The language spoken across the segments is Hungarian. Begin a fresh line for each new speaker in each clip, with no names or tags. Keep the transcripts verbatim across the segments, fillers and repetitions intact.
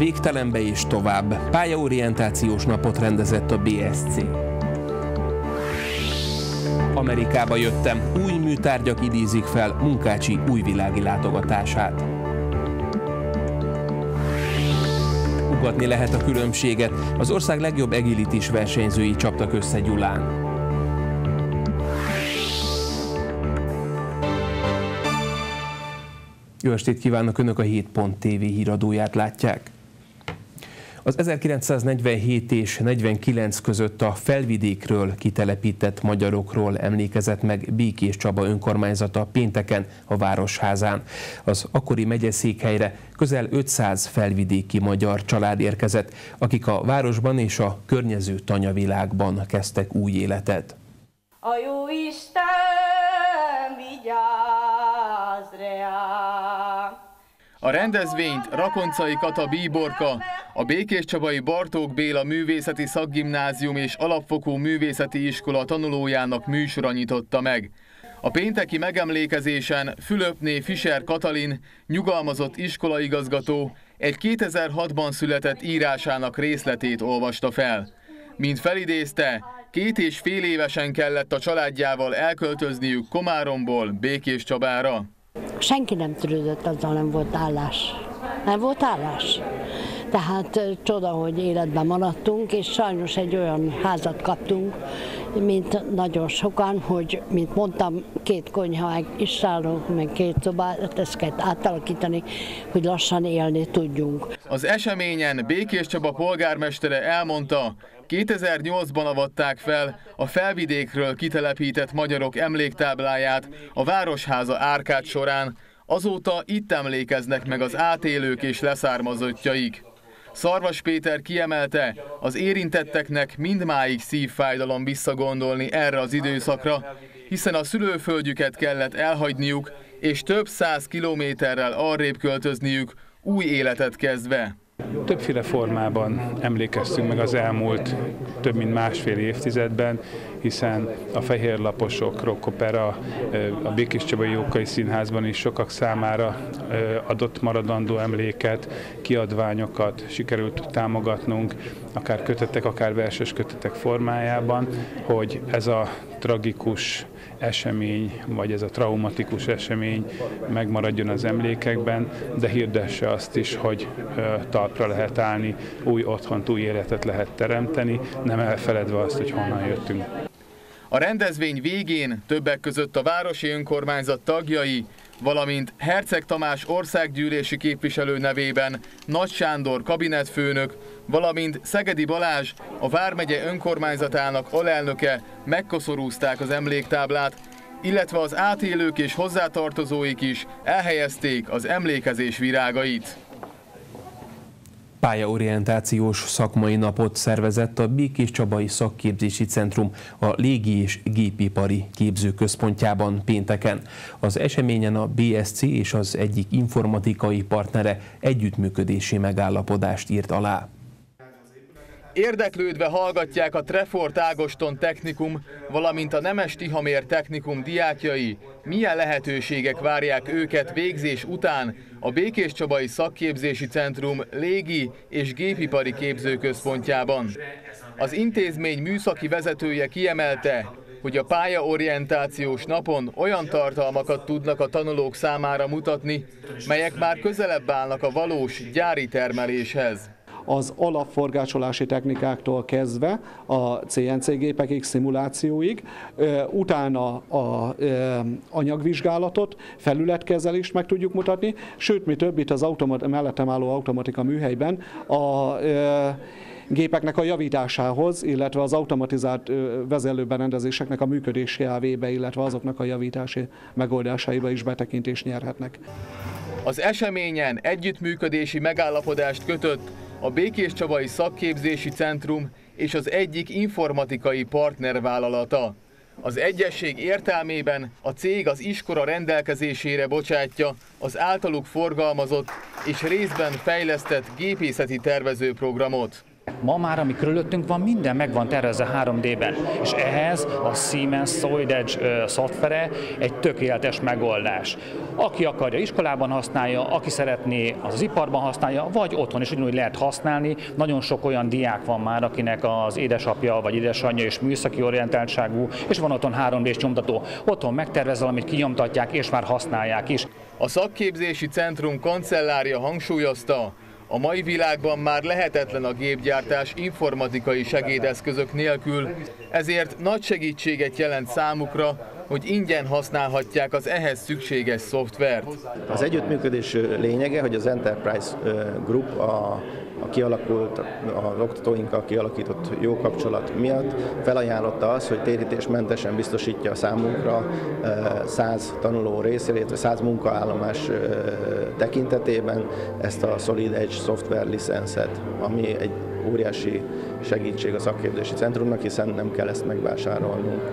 végtelenbe és tovább. Pályaorientációs napot rendezett a bé es cé. Amerikába jöttem, új műtárgyak idézik fel Munkácsi újvilági látogatását. Ugatni lehet a különbséget, az ország legjobb agilitis versenyzői csaptak össze Gyulán. Jó estét kívánok, Önök a hét pont té vé híradóját látják. Az ezerkilencszáznegyvenhét és negyvenkilenc között a Felvidékről kitelepített magyarokról emlékezett meg Békés Csaba önkormányzata pénteken a Városházán. Az akkori megyeszékhelyre közel ötszáz felvidéki magyar család érkezett, akik a városban és a környező tanyavilágban kezdtek új életet.
A Jóisten vigyázz reánk!
A rendezvényt Rakoncai Kata bíborka, a Békéscsabai Bartók Béla Művészeti Szakgimnázium és Alapfokú Művészeti Iskola tanulójának műsora nyitotta meg. A pénteki megemlékezésen Fülöpné Fischer Katalin, nyugalmazott iskolaigazgató, egy kétezer-hatban született írásának részletét olvasta fel. Mint felidézte, két és fél évesen kellett a családjával elköltözniük Komáromból Békéscsabára.
Senki nem törődött, azzal nem volt állás. Nem volt állás. Tehát csoda, hogy életben maradtunk, és sajnos egy olyan házat kaptunk, mint nagyon sokan, hogy, mint mondtam, két konyha, meg istálónk, meg két szobát, ezt kell átalakítani, hogy lassan élni tudjunk.
Az eseményen Békéscsaba polgármestere elmondta, kétezer-nyolcban avatták fel a Felvidékről kitelepített magyarok emléktábláját a Városháza árkád során, azóta itt emlékeznek meg az átélők és leszármazottjaik. Szarvas Péter kiemelte, az érintetteknek mindmáig szívfájdalom visszagondolni erre az időszakra, hiszen a szülőföldjüket kellett elhagyniuk, és több száz kilométerrel arrébb költözniük, új életet kezdve.
Többféle formában emlékeztünk meg az elmúlt több mint másfél évtizedben, hiszen a Fehérlaposok rockopera a Békéscsabai Jókai Színházban is sokak számára adott maradandó emléket, kiadványokat sikerült támogatnunk, akár kötetek, akár verses kötetek formájában, hogy ez a tragikus esemény, vagy ez a traumatikus esemény megmaradjon az emlékekben, de hirdesse azt is, hogy talpra lehet állni, új otthont, új életet lehet teremteni, nem elfeledve azt, hogy honnan jöttünk.
A rendezvény végén többek között a városi önkormányzat tagjai, valamint Herceg Tamás országgyűlési képviselő nevében Nagy Sándor kabinetfőnök, valamint Szegedi Balázs, a vármegye önkormányzatának alelnöke megkoszorúzták az emléktáblát, illetve az átélők és hozzátartozóik is elhelyezték az emlékezés virágait.
Pályaorientációs szakmai napot szervezett a Békéscsabai Szakképzési Centrum a Légi- és Gépipari Képzőközpontjában pénteken. Az eseményen a bé es cé és az egyik informatikai partnere együttműködési megállapodást írt alá.
Érdeklődve hallgatják a Trefort Ágoston Technikum, valamint a Nemes Tihamér Technikum diákjai, milyen lehetőségek várják őket végzés után a Békéscsabai Szakképzési Centrum Légi- és Gépipari Képzőközpontjában. Az intézmény műszaki vezetője kiemelte, hogy a pályaorientációs napon olyan tartalmakat tudnak a tanulók számára mutatni, melyek már közelebb állnak a valós gyári termeléshez.
Az alapforgácsolási technikáktól kezdve a cé en cé gépekig, szimulációig, utána az anyagvizsgálatot, felületkezelést meg tudjuk mutatni, sőt, mi több, itt az automat, mellettem álló automatika műhelyben a gépeknek a javításához, illetve az automatizált vezérlőberendezéseknek a működési elvébe, illetve azoknak a javítási megoldásaiba is betekintést nyerhetnek.
Az eseményen együttműködési megállapodást kötött a Békéscsabai Szakképzési Centrum és az egyik informatikai partnervállalata. Az egyesség értelmében a cég az iskola rendelkezésére bocsátja az általuk forgalmazott és részben fejlesztett gépészeti tervezőprogramot.
Ma már, ami körülöttünk van, minden meg van tervezve három dé-ben, és ehhez a Siemens Solid Edge szoftvere egy tökéletes megoldás. Aki akarja iskolában használja, aki szeretné az, az iparban használja, vagy otthon is ugyanúgy lehet használni. Nagyon sok olyan diák van már, akinek az édesapja vagy édesanyja is műszaki orientáltságú, és van otthon három dés nyomtató. Otthon megtervezzel, amit kinyomtatják, és már használják is.
A szakképzési centrum kancellárja hangsúlyozta, a mai világban már lehetetlen a gépgyártás informatikai segédeszközök nélkül, ezért nagy segítséget jelent számukra, hogy ingyen használhatják az ehhez szükséges szoftvert.
Az együttműködés lényege, hogy az Enterprise Group a, a kialakult, az oktatóinkkal kialakított jó kapcsolat miatt felajánlotta azt, hogy térítésmentesen biztosítja számunkra száz tanuló részére, illetve száz munkaállomás tekintetében ezt a Solid Edge szoftver licenszet, ami egy óriási segítség a szakképzési centrumnak, hiszen nem kell ezt megvásárolnunk.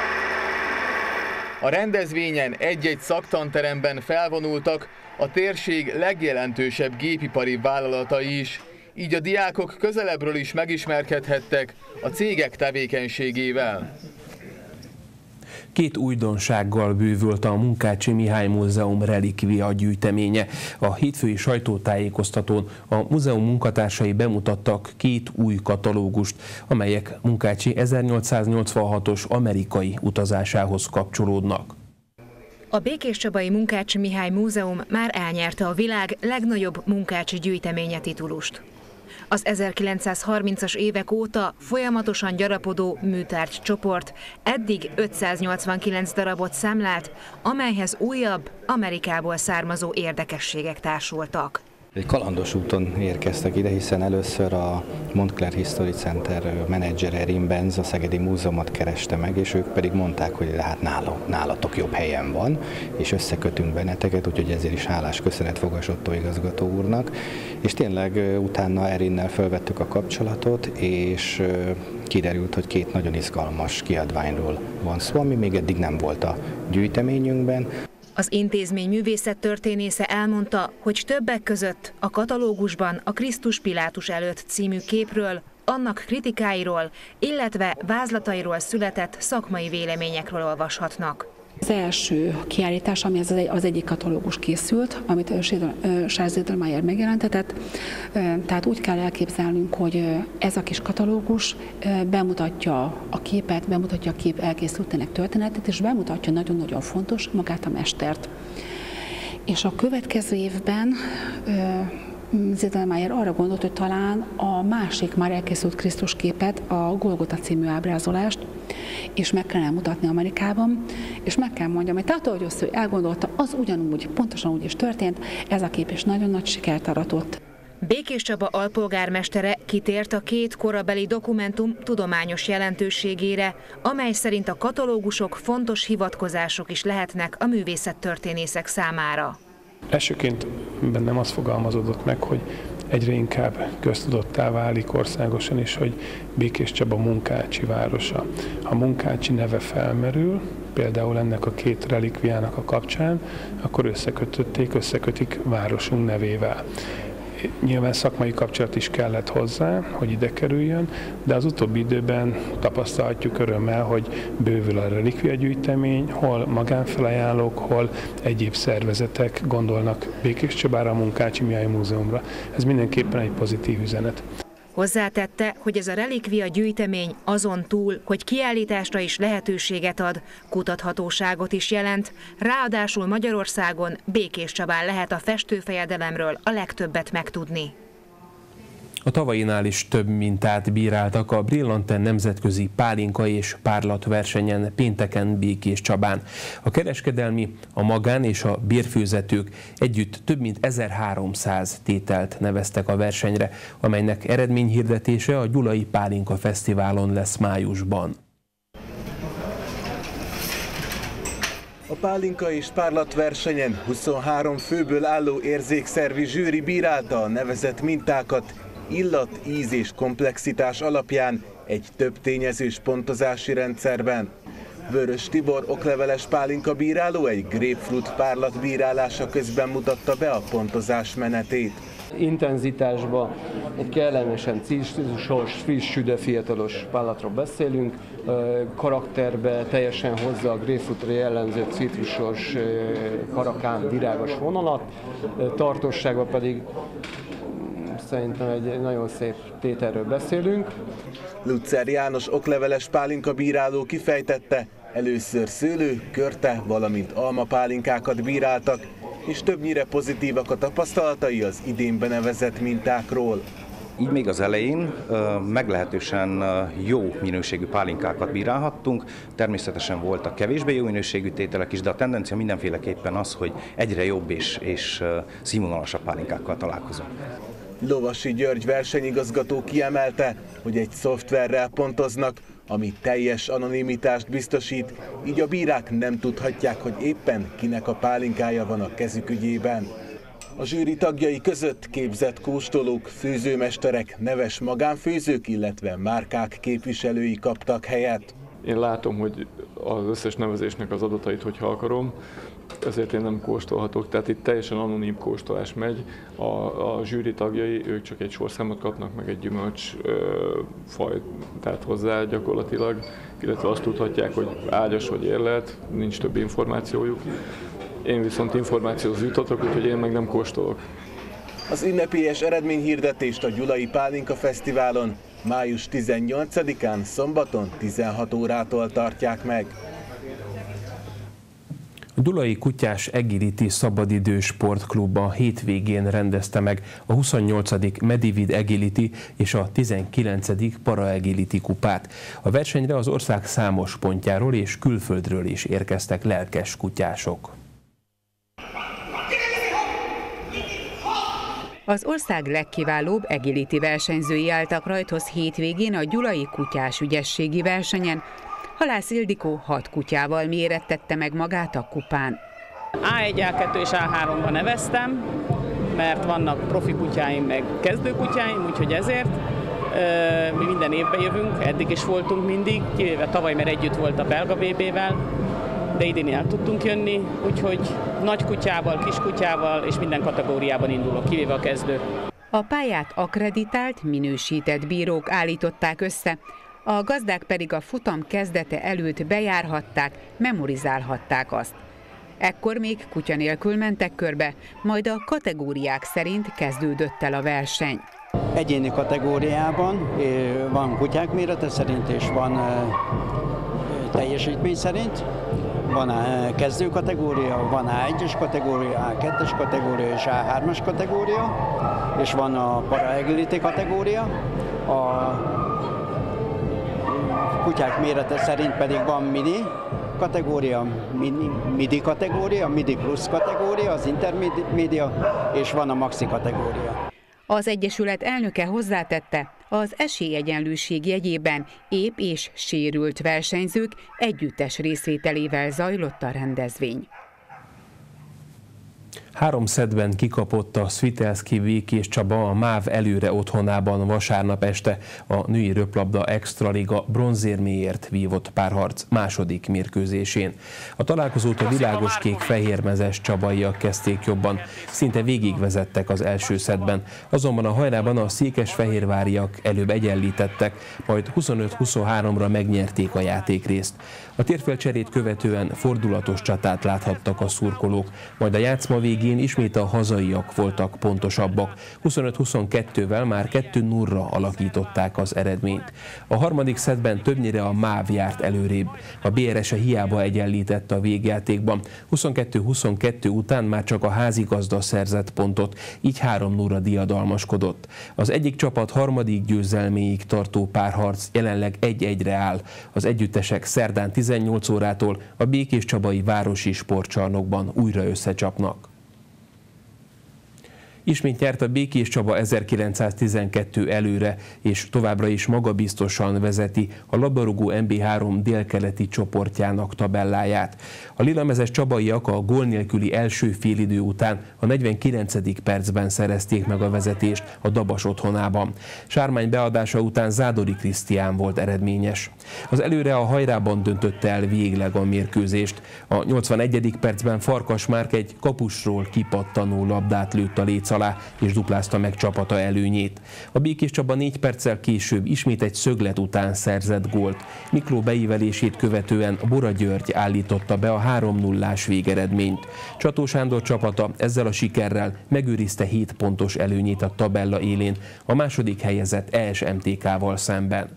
A rendezvényen egy-egy szaktanteremben felvonultak a térség legjelentősebb gépipari vállalatai is, így a diákok közelebbről is megismerkedhettek a cégek tevékenységével.
Két újdonsággal bővült a Munkácsi Mihály Múzeum relikvia gyűjteménye. A hétfői sajtótájékoztatón a múzeum munkatársai bemutattak két új katalógust, amelyek Munkácsi ezernyolcszáznyolcvanhatos amerikai utazásához kapcsolódnak.
A Békéscsabai Munkácsi Mihály Múzeum már elnyerte a világ legnagyobb munkácsi gyűjteménye titulust. Az ezerkilencszázharmincas évek óta folyamatosan gyarapodó műtárgycsoport eddig ötszáznyolcvankilenc darabot számlált, amelyhez újabb, Amerikából származó érdekességek társultak.
Egy kalandos úton érkeztek ide, hiszen először a Montclair History Center menedzsere Rim Benz a Szegedi Múzeumot kereste meg, és ők pedig mondták, hogy hát nálatok jobb helyen van, és összekötünk benneteket, úgyhogy ezért is hálás köszönet Fogas Ottó igazgató úrnak. És tényleg utána Erinnel felvettük a kapcsolatot, és kiderült, hogy két nagyon izgalmas kiadványról van szó, ami még eddig nem volt a gyűjteményünkben.
Az intézmény művészettörténésze elmondta, hogy többek között a katalógusban a Krisztus Pilátus előtt című képről, annak kritikáiról, illetve vázlatairól született szakmai véleményekről olvashatnak.
Az első kiállítás, ami az, az egyik katalógus készült, amit Charles Edelmeier megjelentetett, tehát úgy kell elképzelnünk, hogy ez a kis katalógus bemutatja a képet, bemutatja a kép elkészültének történetét, és bemutatja nagyon-nagyon fontos magát a mestert. És a következő évben Edelmeier arra gondolt, hogy talán a másik már elkészült Krisztus képet, a Golgota című ábrázolást, és meg kellene mutatni Amerikában, és meg kell mondjam, hogy tehát, ahogy azt ő elgondolta, az ugyanúgy, pontosan úgy is történt, ez a kép is nagyon nagy sikert aratott.
Békéscsaba alpolgármestere kitért a két korabeli dokumentum tudományos jelentőségére, amely szerint a katalógusok fontos hivatkozások is lehetnek a művészettörténészek számára.
Elsőként bennem az fogalmazódott meg, hogy egyre inkább köztudottá válik országosan is, hogy Békéscsaba Munkácsi városa. Ha Munkácsi neve felmerül, például ennek a két relikviának a kapcsán, akkor összekötötték, összekötik városunk nevével. Nyilván szakmai kapcsolat is kellett hozzá, hogy ide kerüljön, de az utóbbi időben tapasztalhatjuk örömmel, hogy bővül a relikviagyűjtemény, hol magánfelajánlók, hol egyéb szervezetek gondolnak Békéscsabára, a Munkácsi Mihály Múzeumra. Ez mindenképpen egy pozitív üzenet.
Hozzátette, hogy ez a relikvia gyűjtemény azon túl, hogy kiállításra is lehetőséget ad, kutathatóságot is jelent, ráadásul Magyarországon, Békéscsabán lehet a festőfejedelemről a legtöbbet megtudni.
A tavainál is több mintát bíráltak a Brillanten nemzetközi pálinka és párlatversenyen pénteken Békéscsabán. A kereskedelmi, a magán és a bérfőzetők együtt több mint ezerháromszáz tételt neveztek a versenyre, amelynek eredményhirdetése a Gyulai Pálinka Fesztiválon lesz májusban.
A pálinka és párlatversenyen huszonhárom főből álló érzékszervi zsűri bírálta a nevezett mintákat, illat, íz és komplexitás alapján egy több tényezős pontozási rendszerben. Vörös Tibor okleveles pálinka bíráló egy grapefruit párlat bírálása közben mutatta be a pontozás menetét.
Intenzitásban egy kellemesen citrusos, friss, de fiatalos pállatról beszélünk. Karakterbe teljesen hozza a grapefruitra jellemző citrusos, karakán, virágos vonalat, tartóságban pedig szerintem egy nagyon szép tételről beszélünk.
Lucer János okleveles pálinka bíráló kifejtette, először szőlő, körte, valamint alma pálinkákat bíráltak, és többnyire pozitívak a tapasztalatai az idén benevezett mintákról.
Így még az elején meglehetősen jó minőségű pálinkákat bírálhattunk, természetesen voltak kevésbé jó minőségű tételek is, de a tendencia mindenféleképpen az, hogy egyre jobb és, és színvonalasabb pálinkákkal találkozunk.
Lovasi György versenyigazgató kiemelte, hogy egy szoftverrel pontoznak, ami teljes anonimitást biztosít, így a bírák nem tudhatják, hogy éppen kinek a pálinkája van a kezük ügyében. A zsűri tagjai között képzett kóstolók, főzőmesterek, neves magánfőzők, illetve márkák képviselői kaptak helyet.
Én látom, hogy az összes nevezésnek az adatait, hogyha akarom, ezért én nem kóstolhatok, tehát itt teljesen anonim kóstolás megy. A, a zsűri tagjai, ők csak egy sorszámot kapnak, meg egy gyümölcs ö, faj, tehát hozzá gyakorlatilag, illetve azt tudhatják, hogy ágyas vagy érlelt, nincs több információjuk. Én viszont információhoz jutottak, úgyhogy én meg nem kóstolok.
Az ünnepélyes eredményhirdetést a Gyulai Pálinka Fesztiválon május tizennyolcadikán szombaton tizenhat órától tartják meg.
A Gyulai Kutyás Agility Szabadidős Sportklub a hétvégén rendezte meg a huszonnyolcadik Medivid Agility és a tizenkilencedik Para Agility kupát. A versenyre az ország számos pontjáról és külföldről is érkeztek lelkes kutyások.
Az ország legkiválóbb agility versenyzői álltak rajthoz hétvégén a Gyulai Kutyás Ügyességi versenyen. Halász Ildikó hat kutyával mérettette meg magát a kupán.
á egy, á kettő és á háromba neveztem, mert vannak profi kutyáim, meg kezdő kutyáim, úgyhogy ezért mi minden évben jövünk, eddig is voltunk mindig, kivéve tavaly, mert együtt volt a belga bé bével, de idén el tudtunk jönni, úgyhogy nagy kutyával, kis kutyával és minden kategóriában indulok, kivéve a kezdő.
A pályát akkreditált, minősített bírók állították össze, a gazdák pedig a futam kezdete előtt bejárhatták, memorizálhatták azt. Ekkor még kutya nélkül mentek körbe, majd a kategóriák szerint kezdődött el a verseny.
Egyéni kategóriában van kutyák mérete szerint és van teljesítmény szerint. Van a kezdő kategória, van á egyes kategória, á kettes kategória és á hármas kategória, és van a Para Agility kategória. A kutyák mérete szerint pedig van mini kategória, mini, midi kategória, midi plusz kategória, az intermédia, és van a maxi kategória.
Az Egyesület elnöke hozzátette, az esélyegyenlőség jegyében épp és sérült versenyzők együttes részvételével zajlott a rendezvény.
Három szettben kikapott a Svitelszky Békés Csaba a MÁV előre otthonában vasárnap este a női röplabda extraliga bronzérméért vívott párharc második mérkőzésén. A találkozót a világoskék fehérmezes csabaiak kezdték jobban, szinte végigvezettek az első szettben, azonban a hajrában a székesfehérváriak előbb egyenlítettek, majd huszonöt huszonháromra megnyerték a játékrészt. A térfélcserét követően fordulatos csatát láthattak a szurkolók, majd a játszma végén ismét a hazaiak voltak pontosabbak. huszonöt huszonkettővel már kettő nullra alakították az eredményt. A harmadik szettben többnyire a MÁV járt előrébb. A bé er es-e hiába egyenlített a végjátékban. huszonkettő huszonkettő után már csak a házigazda szerzett pontot, így három nullra diadalmaskodott. Az egyik csapat harmadik győzelméig tartó párharc jelenleg egy egyre áll. Az együttesek szerdán tizennyolc órától a Békéscsabai Városi Sportcsarnokban újra összecsapnak. Ismét nyert a Békéscsaba ezerkilencszáztizenkettő előre, és továbbra is magabiztosan vezeti a labdarúgó em bé három délkeleti csoportjának tabelláját. A lilamezes csabaiak a gól nélküli első félidő után a negyvenkilencedik percben szerezték meg a vezetést a Dabas otthonában. Sármány beadása után Zádori Krisztián volt eredményes. Az előre a hajrában döntötte el végleg a mérkőzést. A nyolcvanegyedik percben Farkas Márk egy kapusról kipattanó labdát lőtt a léc alá, és duplázta meg csapata előnyét. A Békés Csaba négy perccel később ismét egy szöglet után szerzett gólt. Mikló beívelését követően Bora György állította be a három nullás végeredményt. Csató Sándor csapata ezzel a sikerrel megőrizte hét pontos előnyét a tabella élén, a második helyezett E S M T K-val szemben.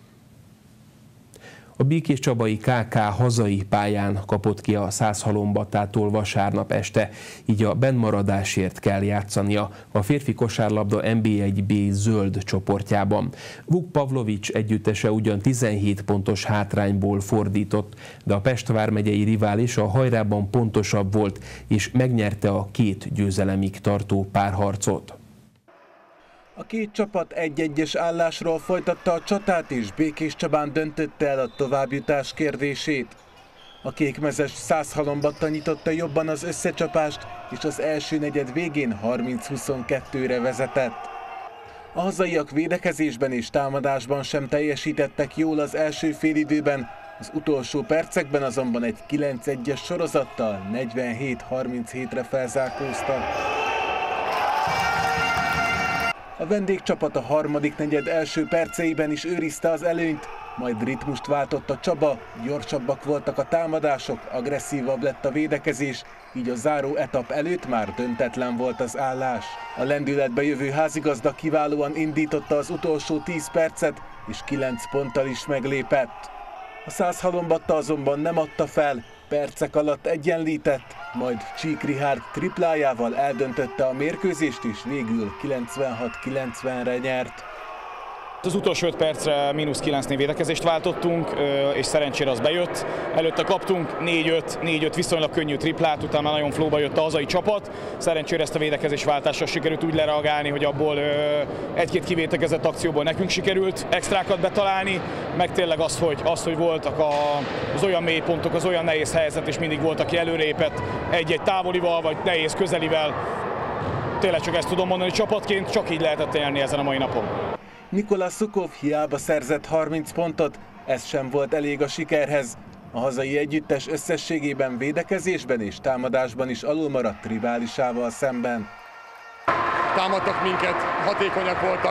A békéscsabai ká ká hazai pályán kapott ki a Százhalombattától vasárnap este, így a bennmaradásért kell játszania a férfi kosárlabda en bé egy bé zöld csoportjában. Vuk Pavlovics együttese ugyan tizenhét pontos hátrányból fordított, de a Pest vármegyei rivális a hajrában pontosabb volt, és megnyerte a két győzelemig tartó párharcot.
A két csapat egy-egyes állásról folytatta a csatát, és Békéscsabán döntötte el a továbbjutás kérdését. A kékmezes Százhalombatta nyitotta jobban az összecsapást, és az első negyed végén harminc huszonkettőre vezetett. A hazaiak védekezésben és támadásban sem teljesítettek jól az első félidőben, az utolsó percekben azonban egy kilenc egyes sorozattal negyvenhét harminchétre felzárkóztak. A vendégcsapat a harmadik negyed első perceiben is őrizte az előnyt, majd ritmust váltott a Csaba, gyorsabbak voltak a támadások, agresszívabb lett a védekezés, így a záró etap előtt már döntetlen volt az állás. A lendületbe jövő házigazda kiválóan indította az utolsó tíz percet, és kilenc ponttal is meglépett. A Százhalombatta azonban nem adta fel, percek alatt egyenlített, majd Csík Richárd triplájával eldöntötte a mérkőzést, és végül kilencvenhat kilencvenre nyert.
Az utolsó öt percre mínusz kilencnél védekezést váltottunk, és szerencsére az bejött. Előtte kaptunk négy öt, négy öt viszonylag könnyű triplát, utána nagyon flóba jött a hazai csapat. Szerencsére ezt a védekezésváltásra sikerült úgy lereagálni, hogy abból egy-két kivétekezett akcióból nekünk sikerült extrákat betalálni, meg tényleg az, hogy, az, hogy voltak az olyan mély pontok, az olyan nehéz helyzet, és mindig volt, aki előrépett egy-egy távolival, vagy nehéz közelivel. Tényleg csak ezt tudom mondani, csapatként csak így lehetett élni ezen a mai napon.
Nikola Szukov hiába szerzett harminc pontot, ez sem volt elég a sikerhez. A hazai együttes összességében védekezésben és támadásban is alulmaradt riválisával szemben.
Támadtak minket, hatékonyak voltak,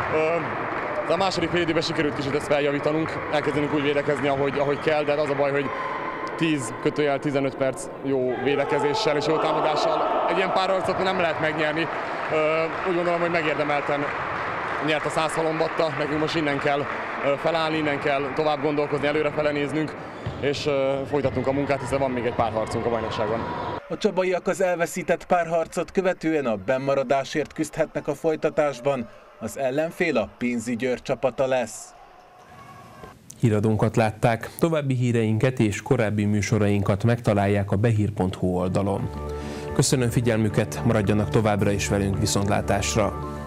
de a második fél időben sikerült kicsit ezt feljavítanunk, elkezdenünk úgy védekezni, ahogy, ahogy kell, de az a baj, hogy tíz kötőjel tizenöt perc jó védekezéssel és jó támadással egy ilyen párharcot nem lehet megnyerni. Úgy gondolom, hogy megérdemelten nyert a Százhalombatta, nekünk most innen kell felállni, innen kell tovább gondolkozni, előrefele néznünk, és folytatnunk a munkát, hiszen van még egy pár harcunk a bajnokságban.
A csabaiak az elveszített párharcot követően a bennmaradásért küzdhetnek a folytatásban, az ellenfél a Pénzi Győr csapata lesz.
Híradónkat látták, további híreinket és korábbi műsorainkat megtalálják a behír pont hu oldalon. Köszönöm figyelmüket, maradjanak továbbra is velünk, viszontlátásra!